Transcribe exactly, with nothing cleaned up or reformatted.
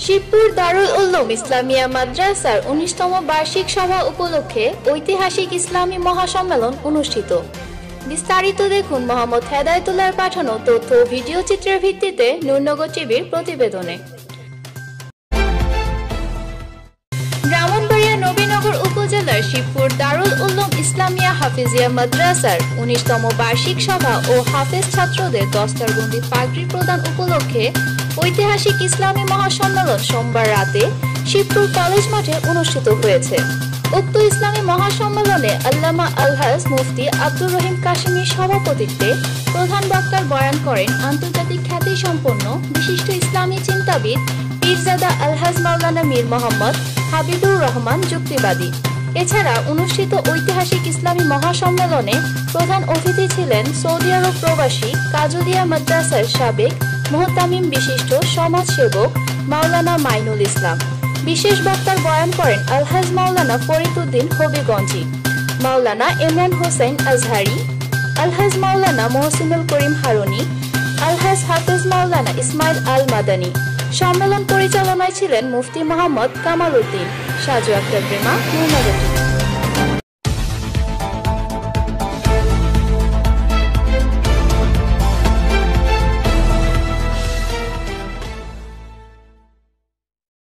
শিবপুর দারুল উলুম ইসলামিয়া মাদ্রাসার উনিশতম বার্ষিক সভা উপলক্ষে ঐতিহাসিক ইসলামী মহাসম্মেলন অনুষ্ঠিত। বিস্তারিত দেখুন মোহাম্মদ হেদায়েতুল্লাহর পাঠানো তথ্য ও ভিডিও চিত্রের ভিত্তিতে নূরনগর টিভির প্রতিবেদনে। ব্রাহ্মণবাড়িয়া নবীনগর উপজেলার শিবপুর দারুল উলুম ইসলামিয়া হাফিজিয়া মাদ্রাসার উনিশতম বার্ষিক সভা ও হাফেজ ছাত্রদের দস্তারবন্দি পাগড়ি প্রদান উপলক্ষে ঐতিহাসিক ইসলামী মহাসম্মেলন সোমবার রাতে শিবপুর কলেজ মাঠে অনুষ্ঠিত হয়েছে। উক্ত ইসলামী মহাসম্মেলনে আল্লামা আলহাজ মুফতি আব্দুর রহিম কাশিমির সভাপতিত্বে প্রধান বক্তার বয়ান করেন আন্তর্জাতিক খ্যাতি সম্পন্ন বিশিষ্ট ইসলামী চিন্তাবিদ পীরজাদা আলহাজ মাওলানা মীর মোহাম্মদ হাবিবুর রহমান যুক্তিবাদী। এছাড়া অনুষ্ঠিত ঐতিহাসিক ইসলামী মহাসম্মেলনে প্রধান অতিথি ছিলেন সৌদি আরব প্রবাসী কাজুলিয়া মাদ্রাসার সাবেক মুহতামিম বিশিষ্ট সমাজসেবক মাওলানা মাইনুল ইসলাম। বিশেষ বক্তার বয়ান করেন আলহাজ মাওলানা ফরিদউদ্দিন হবিগঞ্জি, মাওলানা ইমরান হোসেন আজহারি, আলহাজ মাওলানা মহসিনুল করিম হারুনি, আলহাজ হাফেজ মাওলানা ইসমাইল আল মাদানী। সম্মেলন পরিচালনায় ছিলেন মুফতি মোহাম্মদ কামাল উদ্দিন। সাজু আক্তার প্রেমা, নূরনগর।